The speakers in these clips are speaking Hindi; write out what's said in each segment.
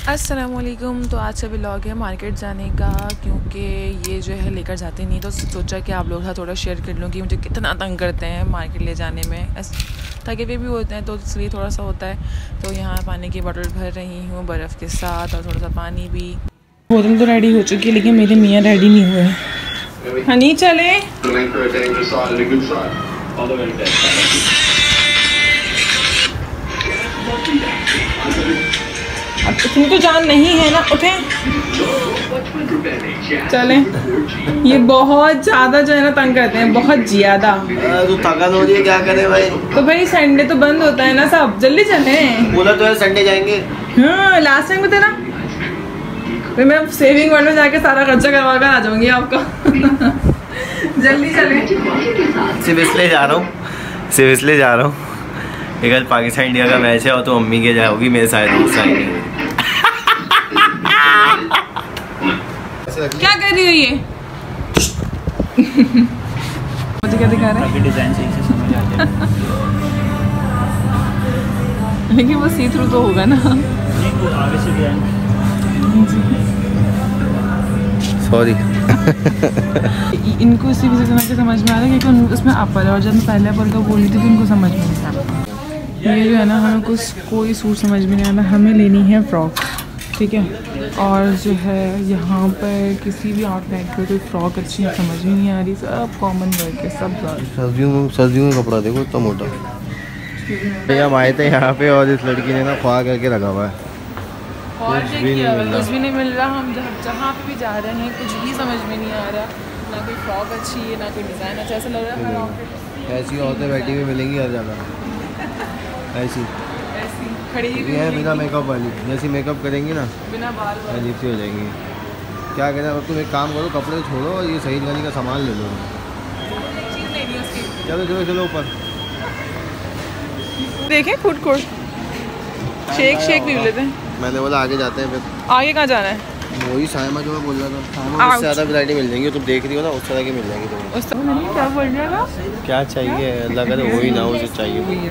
अस्सलामुअलैकुम। तो आज का व्लॉग है मार्केट जाने का, क्योंकि ये जो है लेकर जाते नहीं, तो सोचा कि आप लोगों के साथ थोड़ा शेयर कर लूँ कि मुझे कितना तंग करते हैं मार्केट ले जाने में। थके हुए भी होते हैं तो इसलिए थोड़ा सा होता है। तो यहाँ पानी की बोतल भर रही हूँ बर्फ़ के साथ, और थोड़ा सा पानी भी। बोतल तो रेडी हो चुकी है, लेकिन मेरे मियाँ रेडी नहीं हुए। हनी चले। अब इतनी तो जान नहीं है ना, उठे चले। ये बहुत ज़्यादा जो है ना तंग करते हैं, बहुत ज़्यादा। तो थकान हो रही है, क्या करें भाई? तो भाई संडे तो बंद होता है ना, सब जल्दी चले। बोला तो है संडे जाएंगे। हाँ लास्ट टाइम बताना, तो मैं सेविंग वर्ल्ड में जाके सारा खर्चा करवा कर आ जाऊंगी आपका। जल्दी चले। सिर्फ इसलिए जा रहा हूँ एक आज पाकिस्तान इंडिया का मैच है, और तो मम्मी के जाओगी, मेरे सारे दोस्त आएंगे। क्या कर रही हो ये? मुझे क्या दिखा रहा है? डिजाइन सही से समझ आ जाए। लेकिन वो सी थ्रू तो होगा ना। आगे से सॉरी। इनको इसी वजह से समझ में आ रहा है क्योंकि उसमें अपर है, और जब मैं पहले अपर का बोल रही थी तो इनको समझ में नहीं आया। ये जो है ना, हमें कोई सूट समझ में नहीं आता, हमें लेनी है फ्रॉक, ठीक है। और जो है यहाँ पर किसी भी आउटलेट पे कोई फ्रॉक अच्छी समझ में नहीं आ रही, सब कॉमन वर्क है, सब सर्दियों में कपड़ा देखो इतना मोटा। भैया हम आए थे यहाँ पे, और इस लड़की ने ना ख्वाह करके रखा हुआ है, और कुछ भी नहीं मिल रहा। हम जहाँ पे भी जा रहे हैं कुछ भी समझ में नहीं आ रहा, ना कोई फ्रॉक अच्छी है ना कोई डिज़ाइन अच्छा, ऐसा लग रहा है ऐसी औरतें बैठी हुई मिलेंगी हर जगह। ऐसी खड़ी हुई है बिना मेकअप वाली, जैसी मेकअप करेंगी ना बिना बाल अजीब सी हो जाएंगी। क्या कहते हैं, तुम एक काम करो, कपड़े छोड़ो और ये सही गानी का सामान ले लो। चीज़ लेनी है उसकी। चलो चलो चलो ऊपर देखें फूड कोर्ट, शेक भी लेते हैं। मैंने बोला आगे जाते हैं, फिर आगे कहाँ जाना है? वही साइमा जो मैं बोल रहा था, साइमा उससे ज़्यादा वैरायटी मिल जाएंगी, तुम देख रही हो ना उस तरह की मिल जाएंगी तुम्हें। उस तरह नहीं, क्या बोल रहा था? क्या चाहिए अल्लाह करे वही ना उसे चाहिए।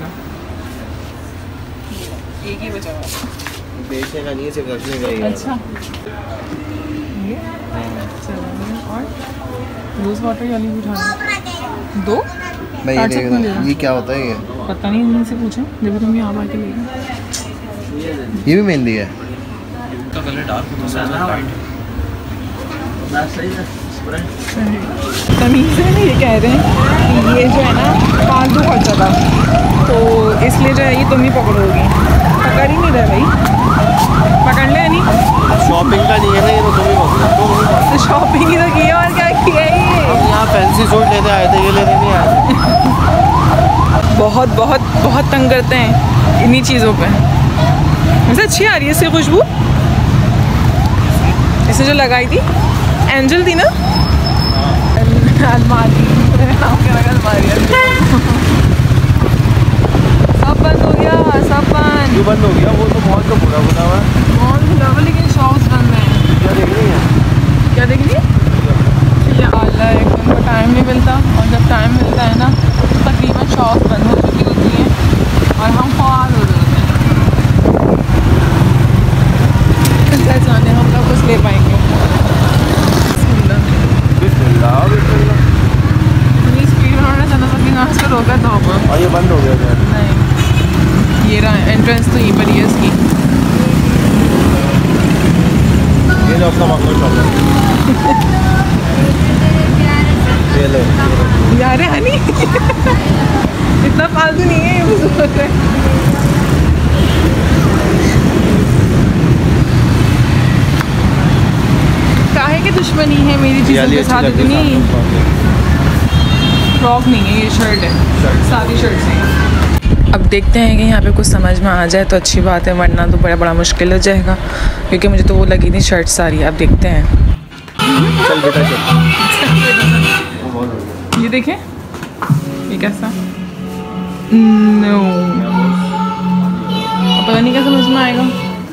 एक ही बचा हुआ, बेचने का नहीं है, सिर्फ रखने का ही है। अच्छा ये चलो, और रोज़ वाटर वाली भी उठाना दो। मैं ये देख रहा हूँ, ये क्या होता है? ये पता नहीं, इनसे पूछो जब तुम यहाँ आके ले गए। ये भी मेहंदी है, का कलर डार्क होता है, लाइट सही है। तमीज़ है ना, ये कह रहे हैं कि ये जो है ना फालतू खर्चा था, तो इसलिए जो है ये तुम ही पकड़ोगी। पकड़ ही नहीं रहे भाई, पकड़ ले नहीं। शॉपिंग का नहीं है ना ये, तो तुम ही पकड़ो। शॉपिंग ही तो की है, और क्या किया ये? हम यहाँ फैंसी सूट लेते आए थे, ये लेने नहीं आए थे। बहुत बहुत बहुत तंग करते हैं इन्हीं चीज़ों पे। वैसे अच्छी आ रही है इसकी खुशबू, इसने जो लगाई थी एंजल थी ना, अलमारी सब बंद हो गया, सब बंद। क्यों बंद हो गया? वो तो बहुत तो बुरा बुरा हुआ है। मॉल खुला हुआ लेकिन शॉप्स बंद हैं। क्या देख रही है? क्या देख रही है? ये आला है, उनको टाइम नहीं मिलता, और जब टाइम मिलता है ना तो तकरीबन शॉप्स बंद हो चुकी होती हैं और हम ख्वाल हो रहे होते हैं। जाने हम लोग कुछ ले पाएंगे। इतनी स्पीड में उन्होंने चला सकती ना, उसको रोका था ऊपर, और ये बंद हो गया था। नहीं ये रहा एंट्रेंस, तो यहीं पर ही है इसकी। ये लो अपना मकबूल शॉप ये लो यार हनी। इतना फालतू नहीं है ये, सोच रहे काहे की दुश्मनी है मेरी चीज़ों के साथ इतनी। फ्रॉक नहीं है ये, शर्ट है, सादी शर्ट से। अब देखते हैं कि यहाँ पे कुछ समझ में आ जाए तो अच्छी बात है, वरना तो बड़ा मुश्किल हो जाएगा, क्योंकि मुझे तो वो लगी थी शर्ट सारी। अब देखते हैं। चल बेटा चल। ये देखें, ये कैसा? नो, पता नहीं क्या समझ में आएगा।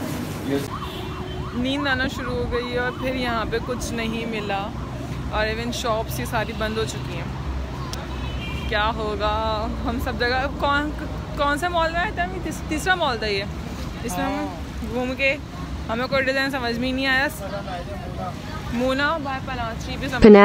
नींद आना शुरू हो गई है, और फिर यहाँ पे कुछ नहीं मिला, और इवन शॉप्स ये सारी बंद हो चुकी हैं। क्या होगा, हम सब जगह कौन सा मॉल में आए थे हम? तीसरा मॉल था ये, इसमें हम घूम के हमें कोई डिज़ाइन समझ में ही नहीं आया। मूना बाय पनाची भी समझ,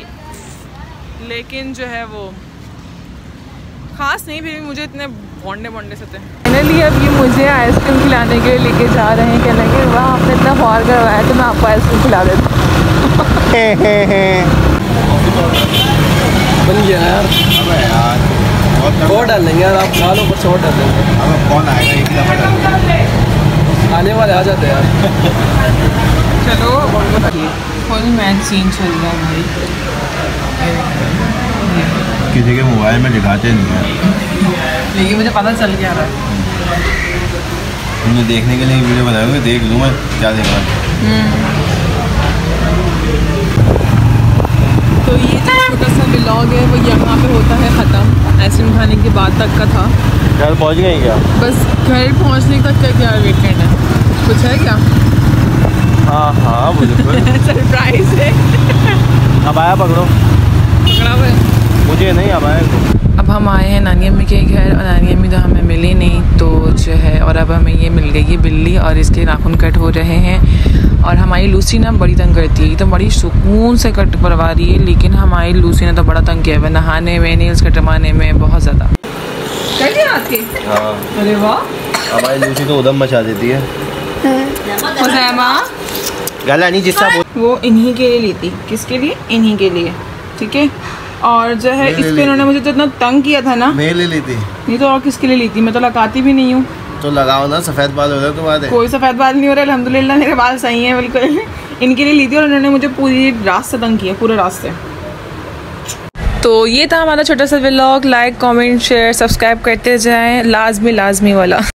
लेकिन जो है वो खास नहीं, फिर मुझे इतने बोंडे से थे। फाइनली अब ये मुझे आइसक्रीम खिलाने के लिए लेके जा रहे हैं, कहने के वाह आपने इतना फॉर करवाया तो मैं आपको आइसक्रीम खिला देता हूँ। बन गया यार। अबे यार और डाल देंगे यार, आप खा लो पर छोड़ डाल देंगे। अब कौन आएगा, एक दफ़ा आने वाले आ जाते हैं यार। चलो फुल मैच सीन चल रहा है भाई। किसी के मोबाइल में दिखाते नहीं है, लेकिन मुझे पता चल गया रहा है। तुमने देखने के लिए वीडियो बनाओगे, देख लूँ मैं क्या देख रहा। तो ये जो छोटा सा व्लॉग है वो यहाँ पे होता है ख़त्म। आइसक्रीम खाने के बाद तक का था। घर पहुँच गए क्या? बस घर पहुँचने तक का क्या वेट करना है, कुछ है क्या? हाँ बिल्कुल। सरप्राइज है। अब आया पकड़ो, पकड़ा हुआ है मुझे नहीं अब आया। अब हम आए हैं नानी अम्मी के घर और नानी अम्मी तो हमें मिली नहीं, तो जो है और अब हमें ये मिल गई है बिल्ली और इसके नाखून कट हो रहे हैं। और हमारी लूसी ना बड़ी तंग करती है, तो बड़ी सुकून से कट करवा रही है, लेकिन हमारी लूसी ने तो बड़ा तंग किया है नहाने में, नेल्स कटवाने में बहुत ज़्यादा। हाँ अरे वाह, हमारी लूसी तो उधम मचा देती है। गला नहीं जिसका वो इन्हीं के लिए ली थी। किसके लिए? इन्हीं के लिए, ठीक है। और जो है इस पे इन्होंने मुझे तो इतना तंग किया था ना। मैं ले ली थी, नहीं तो और किसके लिए ली थी? मैं तो लगाती भी नहीं हूँ। तो लगाओ ना, सफ़ेद बाल हो रहे तुम्हारे। कोई सफ़ेद बाल नहीं हो रहा, अल्हम्दुलिल्लाह मेरे बाल सही हैं बिल्कुल। इनके लिए ली थी और इन्होंने मुझे पूरी रात से तंग किया, पूरे रास्ते। तो ये था हमारा छोटा सा vlog. Like comment share subscribe करते जाएं, लाजमी वाला।